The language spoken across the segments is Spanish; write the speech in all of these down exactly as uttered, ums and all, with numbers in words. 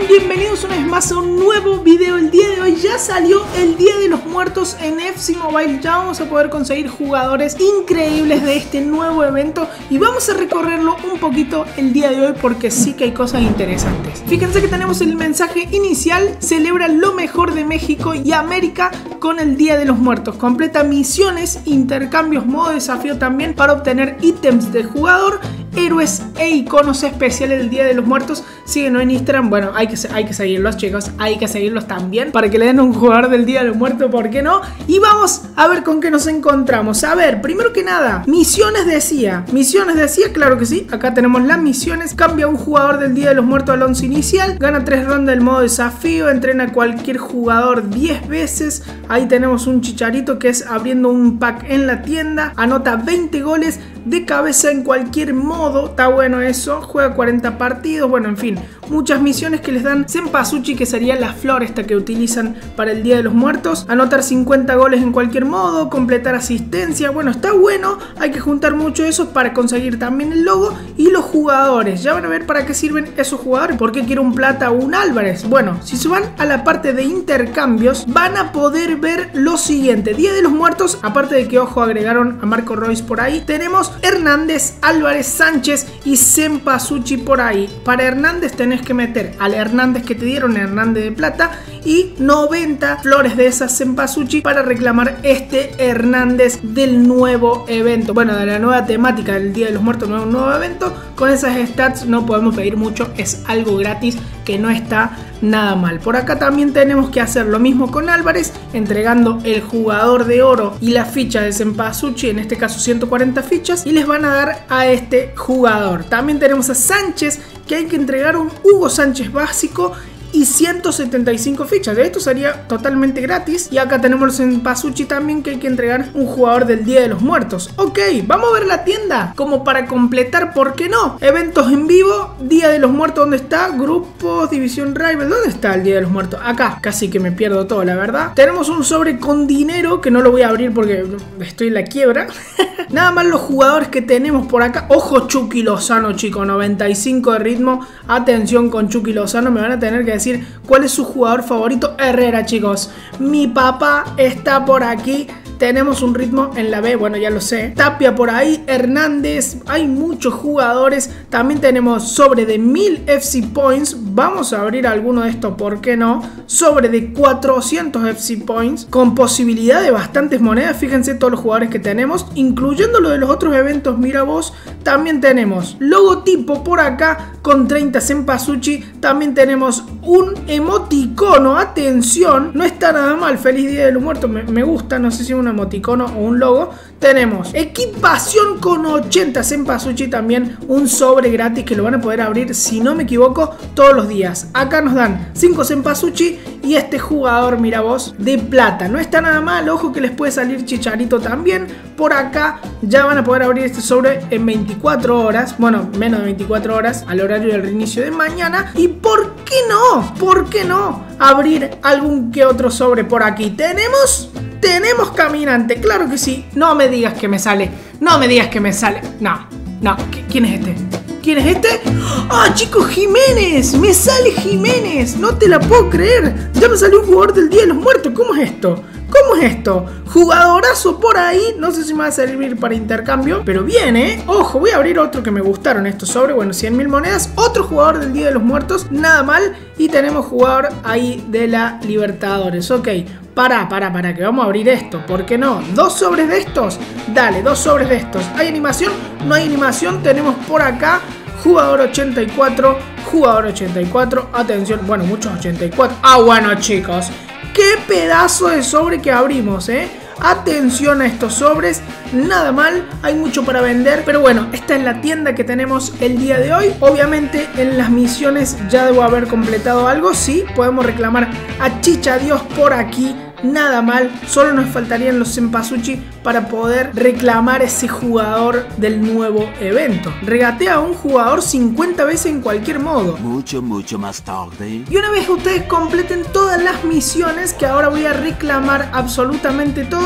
bienvenidos una vez más a un nuevo video. El día de hoy ya salió el Día de los Muertos en F C Mobile. Ya vamos a poder conseguir jugadores increíbles de este nuevo evento y vamos a recorrerlo un poquito el día de hoy porque sí que hay cosas interesantes. Fíjense que tenemos el mensaje inicial: celebra lo mejor de México y América con el Día de los Muertos. Completa misiones, intercambios, modo desafío también para obtener ítems de jugador, héroes e iconos especiales del Día de los Muertos. Síguenos en Instagram. Bueno, hay que, hay que seguirlos, chicos. Hay que seguirlos también para que le den un jugador del Día de los Muertos, ¿por qué no? Y vamos a ver con qué nos encontramos. A ver, primero que nada, misiones decía. Misiones decía, claro que sí. Acá tenemos las misiones. Cambia un jugador del Día de los Muertos al once inicial. Gana tres rondas del modo desafío. Entrena a cualquier jugador diez veces. Ahí tenemos un chicharito que es abriendo un pack en la tienda. Anota veinte goles de cabeza en cualquier modo. Está bueno eso. Juega cuarenta partidos. Bueno, en fin, muchas misiones que les dan Cempasúchil, que sería la flor esta que utilizan para el Día de los Muertos. Anotar cincuenta goles en cualquier modo. Completar asistencia. Bueno, está bueno. Hay que juntar mucho eso para conseguir también el logo y los jugadores. Ya van a ver para qué sirven esos jugadores. ¿Por qué quiero un Plata o un Álvarez? Bueno, si se van a la parte de intercambios, van a poder ver lo siguiente. Día de los Muertos, aparte de que, ojo, agregaron a Marco Royce por ahí, tenemos Hernández, Álvarez, Sánchez y Cempasúchil por ahí. Para Hernández tenés que meter al Hernández que te dieron, Hernández de plata, y noventa flores de esas Cempasúchil para reclamar este Hernández del nuevo evento. Bueno, de la nueva temática del Día de los Muertos, nuevo, nuevo evento. Con esas stats no podemos pedir mucho, es algo gratis que no está nada mal. Por acá también tenemos que hacer lo mismo con Álvarez, entregando el jugador de oro y la ficha de Cempasúchil, en este caso ciento cuarenta fichas, y les van a dar a este jugador. También tenemos a Sánchez, que hay que entregar un Hugo Sánchez básico y ciento setenta y cinco fichas. De esto sería totalmente gratis. Y acá tenemos en Cempasúchil también, que hay que entregar un jugador del Día de los Muertos. Ok, vamos a ver la tienda como para completar, ¿por qué no? Eventos en vivo, Día de los Muertos, ¿dónde está? Grupos, División Rival, ¿dónde está el Día de los Muertos? Acá, casi que me pierdo todo, la verdad. Tenemos un sobre con dinero que no lo voy a abrir porque estoy en la quiebra. Nada más los jugadores que tenemos por acá. Ojo, Chucky Lozano, chicos, noventa y cinco de ritmo. Atención con Chucky Lozano, me van a tener que decir cuál es su jugador favorito. Herrera, chicos, mi papá está por aquí. Tenemos un ritmo en la B, bueno, ya lo sé. Tapia por ahí, Hernández, hay muchos jugadores. También tenemos sobre de mil F C Points. Vamos a abrir alguno de estos, ¿por qué no? Sobre de cuatrocientos F C Points, con posibilidad de bastantes monedas. Fíjense todos los jugadores que tenemos, incluyendo lo de los otros eventos, mira vos. También tenemos logotipo por acá con treinta Cempasúchil. También tenemos un emoticono, atención, no está nada mal. Feliz Día de los Muertos, me, me gusta, no sé si es un emoticono o un logo. Tenemos equipación con ochenta Cempasúchil, también un sobre gratis que lo van a poder abrir, si no me equivoco, todos los días. Acá nos dan cinco Cempasúchil y este jugador, mira vos, de plata. No está nada mal, ojo que les puede salir Chicharito también. Por acá ya van a poder abrir este sobre en veinticuatro horas, bueno, menos de veinticuatro horas, al horario del reinicio de mañana. Y ¿por qué no? ¿Por qué no abrir algún que otro sobre por aquí? Tenemos... Tenemos caminante, claro que sí. No me digas que me sale. No me digas que me sale. No, no. ¿Quién es este? ¿Quién es este? ¡Ah, chicos! ¡Jiménez! ¡Me sale Jiménez! No te la puedo creer. Ya me salió un jugador del Día de los Muertos. ¿Cómo es esto? ¿Cómo es esto? Jugadorazo por ahí. No sé si me va a servir para intercambio, pero bien, ¿eh? Ojo, voy a abrir otro que me gustaron estos sobre. Bueno, cien mil monedas. Otro jugador del Día de los Muertos. Nada mal. Y tenemos jugador ahí de la Libertadores. Ok. Para, para, para, que vamos a abrir esto. ¿Por qué no? ¿Dos sobres de estos? Dale, dos sobres de estos. ¿Hay animación? No hay animación. Tenemos por acá jugador ochenta y cuatro. Jugador ochenta y cuatro. Atención. Bueno, muchos ochenta y cuatro. Ah, bueno, chicos. Qué pedazo de sobre que abrimos, ¿eh? Atención a estos sobres, nada mal, hay mucho para vender. Pero bueno, esta es la tienda que tenemos el día de hoy. Obviamente en las misiones ya debo haber completado algo. Sí, podemos reclamar a Chicha Dios por aquí. Nada mal, solo nos faltarían los Cempasúchil para poder reclamar ese jugador del nuevo evento. Regatea a un jugador cincuenta veces en cualquier modo. Mucho, mucho más tarde. Y una vez que ustedes completen todas las misiones, que ahora voy a reclamar absolutamente todo,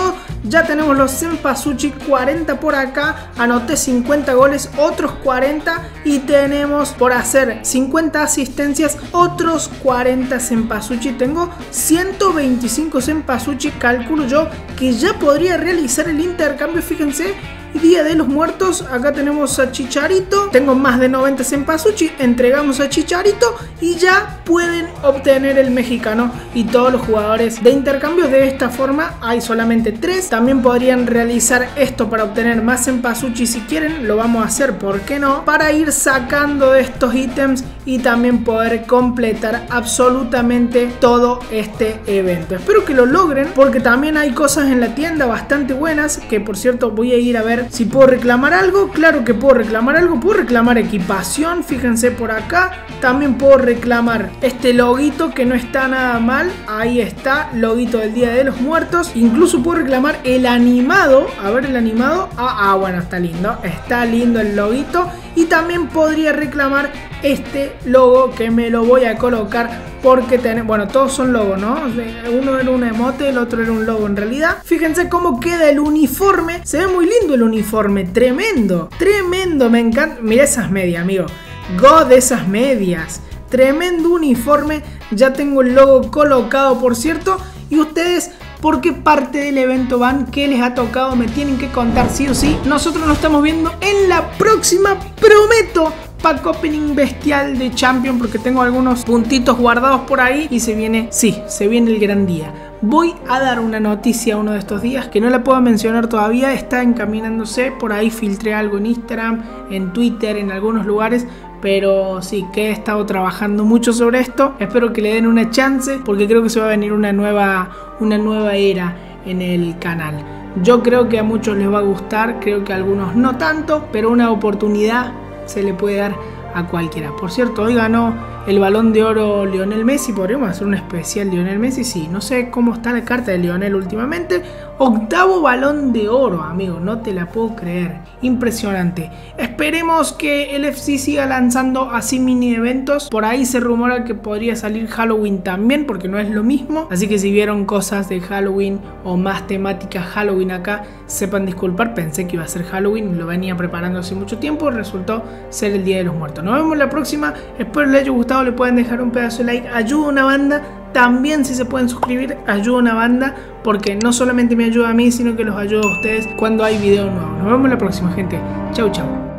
Ya tenemos los Senpasuchi, cuarenta por acá. Anoté cincuenta goles, otros cuarenta. Y tenemos por hacer cincuenta asistencias, otros cuarenta Senpasuchi. Tengo ciento veinticinco Senpasuchi. Calculo yo que ya podría realizar el intercambio. Fíjense, Día de los Muertos, acá tenemos a Chicharito, tengo más de noventa Senpasuchi, entregamos a Chicharito y ya pueden obtener el mexicano y todos los jugadores de intercambio. De esta forma hay solamente tres, también podrían realizar esto para obtener más Senpasuchi si quieren, lo vamos a hacer, ¿por qué no? Para ir sacando de estos ítems y también poder completar absolutamente todo este evento. Espero que lo logren porque también hay cosas en la tienda bastante buenas, que por cierto voy a ir a ver si puedo reclamar algo. Claro que puedo reclamar algo, puedo reclamar equipación, fíjense por acá. También puedo reclamar este loguito que no está nada mal, ahí está, loguito del Día de los Muertos. Incluso puedo reclamar el animado, a ver el animado, ah, ah bueno, está lindo, está lindo el loguito. Y también podría reclamar este logo que me lo voy a colocar porque tenemos, bueno, todos son logos, ¿no? Uno era un emote, el otro era un logo en realidad. Fíjense cómo queda el uniforme, se ve muy lindo el uniforme, tremendo, tremendo, me encanta. Mira esas medias, amigo, god de esas medias, tremendo uniforme. Ya tengo el logo colocado, por cierto, y ustedes, ¿por qué parte del evento van? ¿Qué les ha tocado? Me tienen que contar sí o sí. Nosotros nos estamos viendo en la próxima, prometo, pack opening bestial de Champion, porque tengo algunos puntitos guardados por ahí y se viene, sí, se viene el gran día. Voy a dar una noticia uno de estos días que no la puedo mencionar todavía, está encaminándose, por ahí filtré algo en Instagram, en Twitter, en algunos lugares, pero sí, que he estado trabajando mucho sobre esto. Espero que le den una chance porque creo que se va a venir una nueva, una nueva era en el canal. Yo creo que a muchos les va a gustar, creo que a algunos no tanto, pero una oportunidad se le puede dar a cualquiera. Por cierto, hoy ganó el Balón de Oro Lionel Messi. Podríamos hacer un especial Lionel Messi. Sí, no sé cómo está la carta de Lionel últimamente. Octavo Balón de Oro, amigo, no te la puedo creer. Impresionante. Esperemos que el F C siga lanzando así mini eventos. Por ahí se rumora que podría salir Halloween también, porque no es lo mismo. Así que si vieron cosas de Halloween o más temática Halloween acá, sepan disculpar. Pensé que iba a ser Halloween, lo venía preparando hace mucho tiempo. Resultó ser el Día de los Muertos. Nos vemos la próxima. Espero les haya gustado. Le pueden dejar un pedazo de like. Ayuda a una banda. También si se pueden suscribir, ayuda a una banda, porque no solamente me ayuda a mí, sino que los ayuda a ustedes cuando hay video nuevo. Nos vemos la próxima, gente. Chau, chau.